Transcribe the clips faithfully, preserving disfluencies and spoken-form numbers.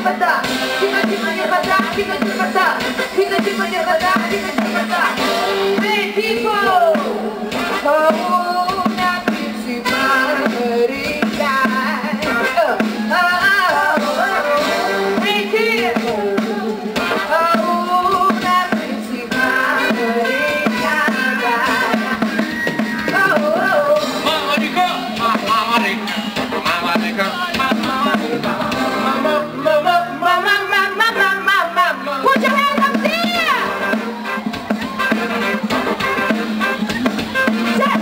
вода, иначе мне вода, иначе вода, иначе мне вода, иначе вода. Hey people, oh, на Америка. Hey people, oh, на Америка. Мама река, мама река, мама река, мама река. Put your hands up there! Check!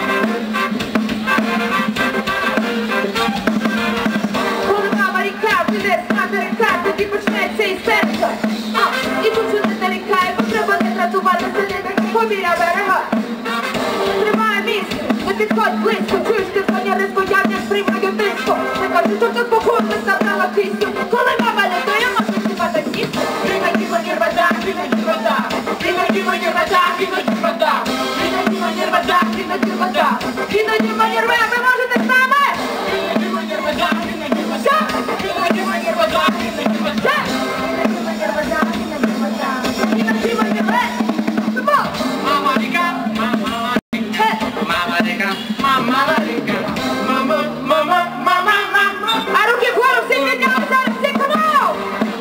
Коли мама ріка, піде знати река, тоді почнеться істерика. А, і тут же не нарікає, бо треба не дратувати сидіти побіля берега. Тримає місце, не підходь близько, чуєш ти звання розбояння, сприймає близько. Не кажу, що тут похорно забрала кисню, коли мама не дає, може співати ніжно. Іноді мені вода, іноді вода, іноді мені вода, іноді вода, іноді мені вода, іноді вода, іноді мені рве, ви можете з нами? Іноді мені вода, іноді вода, іноді мені вода, іноді вода. Іноді мені вода, іноді вода, іноді мені рве. Мама река, мама река, мама река, мама река, мама, мама, мама, мама. А руки вгору, всі підняли зараз, всі канал!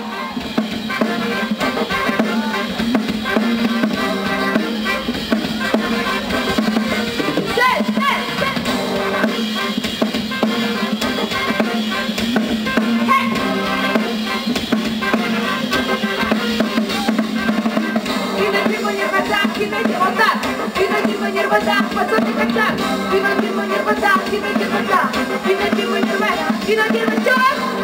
Сей, сей, сей! Гей! Іноді мені вода, іноді вода, іноді мені вода, пацани качак, іноді мені вода, іноді вода, іноді мені рве, іноді рве,